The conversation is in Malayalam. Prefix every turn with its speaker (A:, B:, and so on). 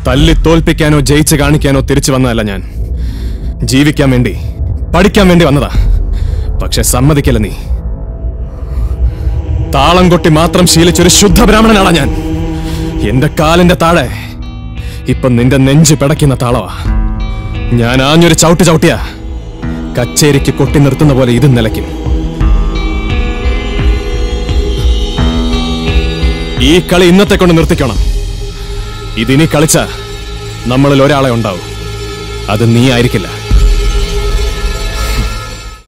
A: തല്ലി തോൽപ്പിക്കാനോ ജയിച്ച് കാണിക്കാനോ തിരിച്ചു വന്നതല്ല ഞാൻ. ജീവിക്കാൻ വേണ്ടി, പഠിക്കാൻ വേണ്ടി വന്നതാ. പക്ഷെ സമ്മതിക്കല്ല നീ. താളം കൊട്ടി മാത്രം ശീലിച്ചൊരു ശുദ്ധ ബ്രാഹ്മണനാണ് ഞാൻ. എന്റെ കാലിന്റെ താഴെ ഇപ്പൊ നിന്റെ നെഞ്ച് പിടയ്ക്കുന്ന താളവാ. ഞാൻ ആഞ്ഞൊരു ചവിട്ടിയാ കച്ചേരിക്ക് കൊട്ടി നിർത്തുന്ന പോലെ ഇത് നിലയ്ക്കും. ഈ കളി ഇന്നത്തെ കൊണ്ട് നിർത്തിക്കണം. ഇതിനി കളിച്ച നമ്മളിൽ ഒരാളെ ഉണ്ടാവും. അത് നീ ആയിരിക്കില്ല.